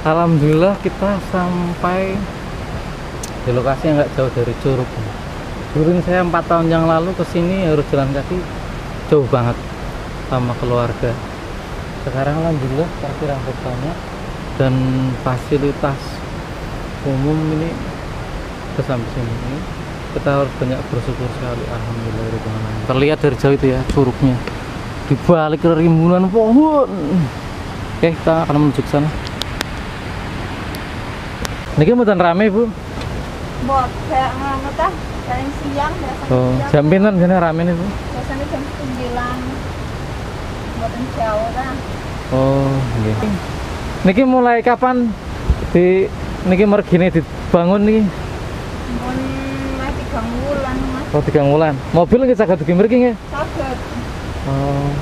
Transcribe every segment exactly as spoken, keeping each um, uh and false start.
Alhamdulillah kita sampai di lokasi yang nggak jauh dari Curug. Dulu saya empat tahun yang lalu kesini harus jalan kaki jauh banget sama keluarga. Sekarang alhamdulillah parkir angkut banyak dan fasilitas umum ini ke sampai sini. Kita harus banyak bersyukur sekali, alhamdulillah. Terlihat dari jauh itu ya curugnya, di balik rimbunan pohon. Oke, kita akan menuju ke sana. Niki mboten rame, Bu? Mbok ngono ta, paling siang biasanya. Oh, jam pinten jane rame nih, Bu? Biasanya jam sembilan. Mboten jauh ta. Oh, nggih. Niki mulai kapan di niki mergine dibangun niki? Mun meh tiga wulan, Mas. Oh, tiga bulan. Mobil nggih saged dugi mriki nggih? Saged. Oh.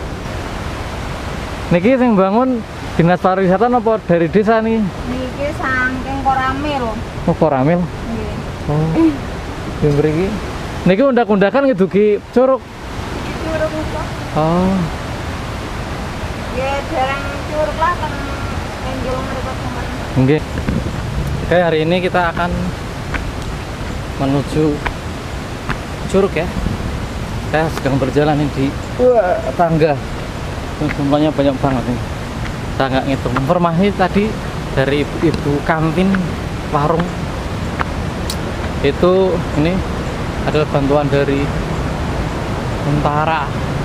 Niki sing bangun Dinas Pariwisata apa dari desa nih? Niki saking Koramil. Oh, Koramil. Nggih. Oh. Di mriki. Niki undak-undakan ngedugi Curug. Curug kok. Oh. Ya jarang curug lah kan enjol mereka teman. Nggih. Oke, hari ini kita akan menuju Curug ya. Saya sedang berjalan di wah, tangga. Semuanya banyak banget nih. Saya nggak ngitung. Informasi tadi dari ibu-ibu kantin warung itu ini adalah bantuan dari tentara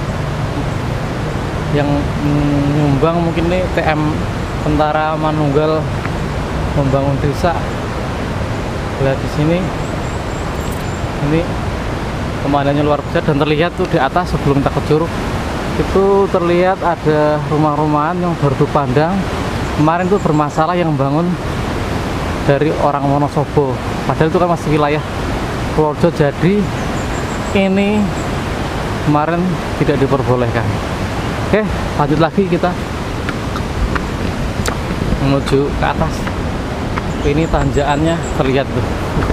yang menyumbang, mungkin nih T M Tentara Manunggal membangun desa. Lihat di sini, ini pemandangannya luar biasa dan terlihat tuh di atas sebelum kita ke Curug itu terlihat ada rumah-rumahan yang baru dipandang. Kemarin tuh bermasalah yang bangun dari orang Wonosobo, padahal itu kan masih wilayah Purworejo, jadi ini kemarin tidak diperbolehkan. Oke, lanjut lagi kita menuju ke atas. Ini tanjakannya terlihat tuh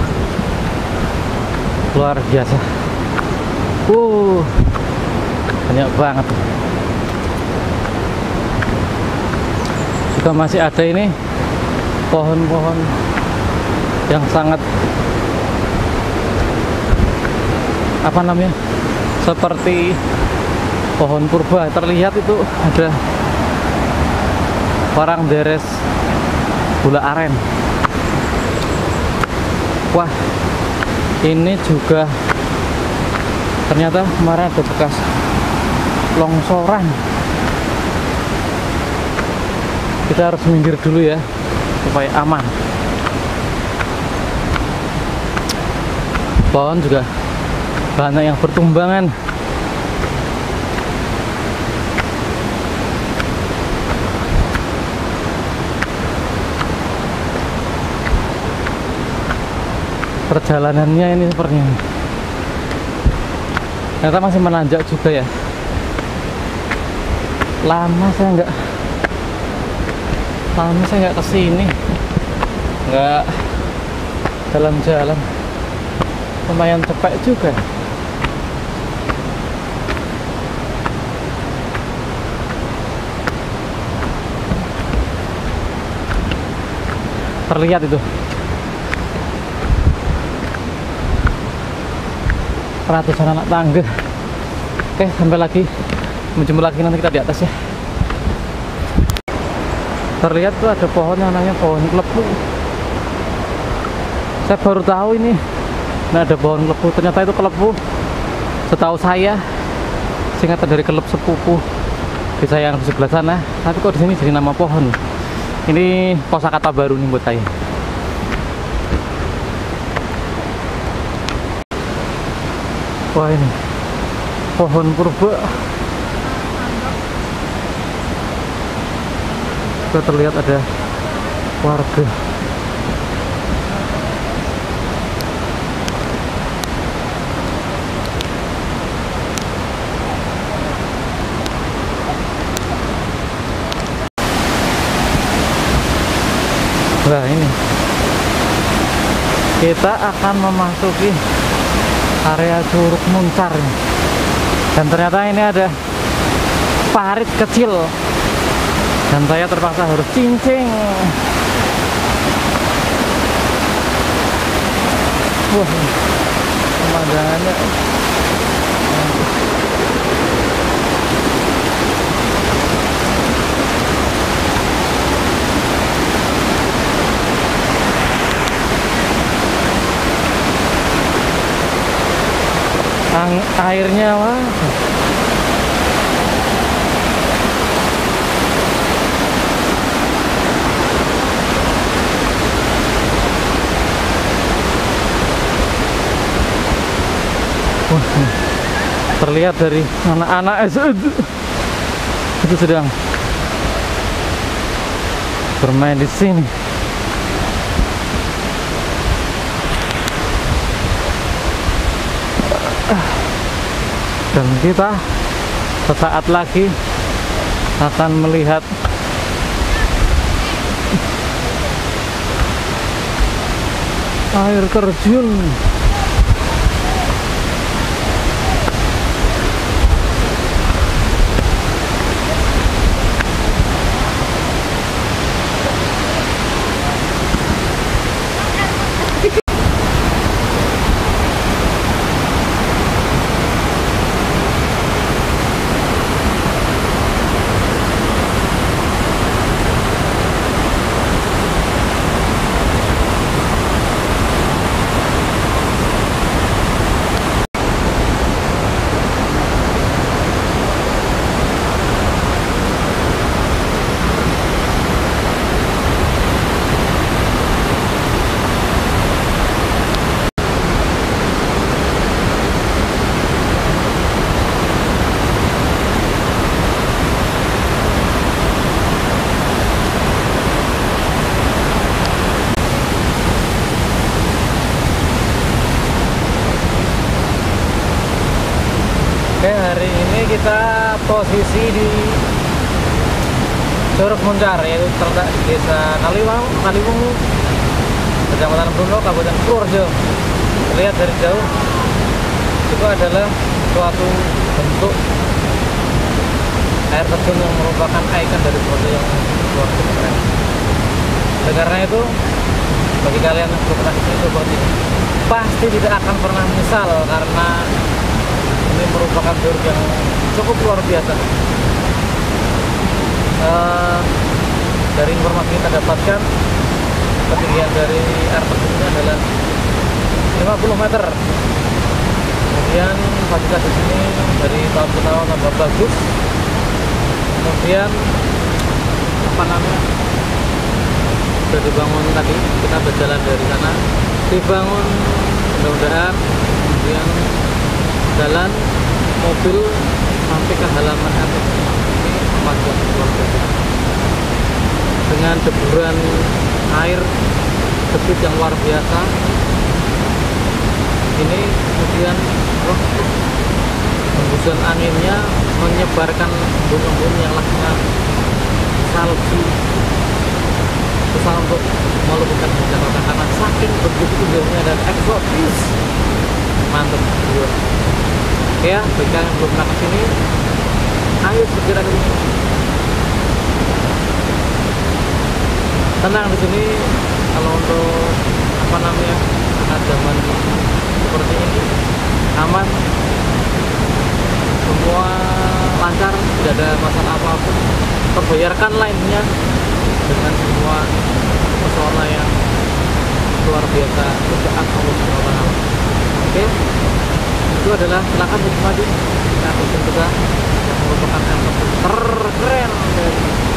luar biasa. Uh, banyak banget. Juga masih ada ini pohon-pohon yang sangat apa namanya, seperti pohon purba. Terlihat itu ada orang deres gula aren. Wah, ini juga ternyata kemarin ada bekas longsoran. Kita harus minggir dulu ya supaya aman. Pohon juga banyak yang bertumbangan. Perjalanannya ini sepertinya ternyata masih menanjak juga ya. Lama saya nggak lama saya nggak kesini, nggak jalan-jalan, lumayan cepet juga. Terlihat itu ratusan anak tangga. Oke, sampai lagi, menjemput lagi nanti kita di atas ya. Terlihat tuh ada pohon yang namanya pohon klepu. Saya baru tahu ini. Nah, ada pohon klepu. Ternyata itu klepu. Setahu saya singkatan dari kelep sepupu desa yang di sebelah sana. Tapi kok di sini jadi nama pohon. Ini kosakata baru nih buat saya. Wah, ini pohon purba. Juga terlihat ada warga. Nah, ini kita akan memasuki area Curug Muncar, dan ternyata ini ada parit kecil dan saya terpaksa harus cincing Wah, pemandangannya Ang airnya wah. Wah, terlihat dari anak-anak itu, itu sedang bermain di sini. Dan kita sesaat lagi akan melihat air terjun. Oke, hari ini kita posisi di Curug Muncar, yaitu terletak di desa Kaliwang, Kaliwungu, Kecamatan Bruno, Kabupaten Purworejo. Terlihat dari jauh itu adalah suatu bentuk air terjun yang merupakan ikon dari Purworejo yang luar biasa keren. Dan karena itu, bagi kalian yang belum pernah ke Purworejo ini, pasti tidak akan pernah menyesal karena ini merupakan curug yang cukup luar biasa. Uh, dari informasi yang kita dapatkan, ketinggian dari air terjun ini adalah lima puluh meter. Kemudian fasilitas di sini dari tahun ke tahun tambah bagus. Kemudian apa namanya, sudah dibangun tadi, kita berjalan dari sana, dibangun mudah-mudahan, kemudian jalan mobil sampai ke halaman atas. Ini panjang luar biasa dengan deburan air debit yang luar biasa. Ini kemudian oh, hembusan anginnya menyebarkan embun-embun yang lasnya salju, susah untuk melumpuhkan Jakarta karena saking begitu indahnya dan eksotis. Mantap bro. Oke ya, bagi kalian yang belum pernah kesini, ayo segera ke sini. Tenang di sini. Kalau untuk apa namanya, saat zaman seperti ini aman, semua lancar, tidak ada masalah apapun. Terbayarkan lainnya dengan semua pesona yang luar biasa ciptaan Allah subhanahu wa taala. Oke, itu adalah silakan menikmati air kita yang merupakan air terkeren dari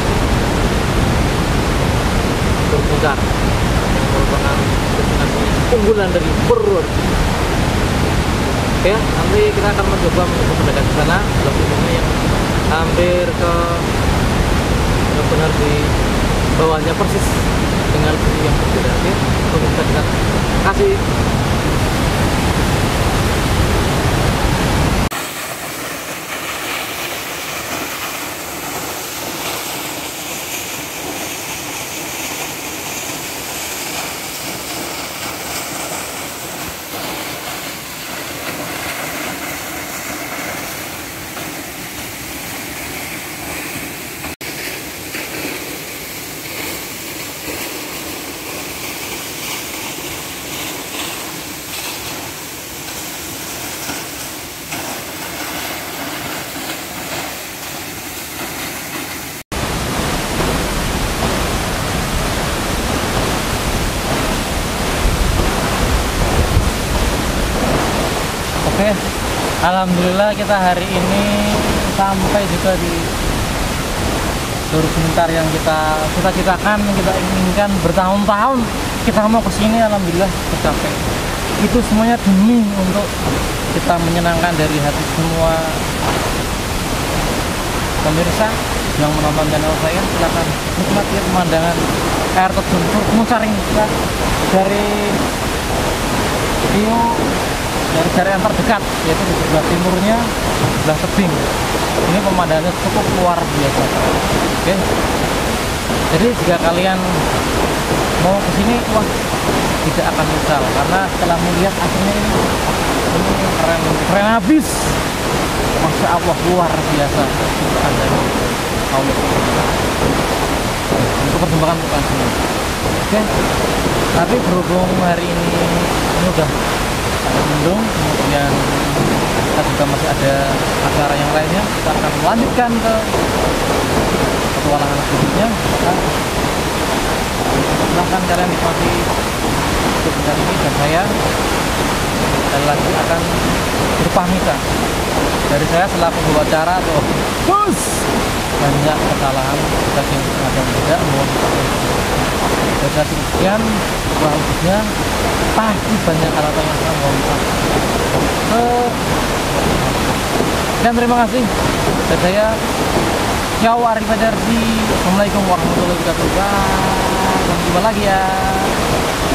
Curug Muncar, yang merupakan destinasi unggulan dari Purworejo. Oke, nanti kita akan mencoba menuju mendekat ke sana. Blok ini yang hampir ke benar-benar di bawahnya persis dengan bumi yang berbeda. Oke, untuk kita lihat. Terima kasih. Oke, alhamdulillah kita hari ini sampai juga di Tur Sementar yang kita cita-citakan, kita inginkan bertahun-tahun. Kita mau kesini, alhamdulillah tercapai. Itu semuanya demi untuk kita menyenangkan dari hati semua pemirsa yang menonton channel saya. Silakan nikmati pemandangan air terjun Turkmusaring ya, dari view dari jari yang terdekat, yaitu di sebelah timurnya, sebelah tebing. Ini pemandangannya cukup luar biasa. Oke, jadi jika kalian mau kesini, wah tidak akan menyesal, karena setelah melihat aslinya ini, ini keren, keren habis. Masya Allah, luar biasa. Ada untuk perkembangan bukan sini. Oke, tapi berhubung hari ini ini udah mendung, kemudian kita juga masih ada acara yang lainnya, kita akan melanjutkan ke petualangan berikutnya. Silahkan kalian nikmati video ini, dan saya sekali lagi akan berpamitan dari saya selaku pembawa acara atau bos. Banyak kesalahan bagi yang sengaja tidak, mohon maaf. Sekian bagusnya pasti banyak hal-hal yang saya mohon maaf. Dan terima kasih. Dan saya Syau Arif Adardi. Assalamualaikum warahmatullahi wabarakatuh. Sampai jumpa lagi ya.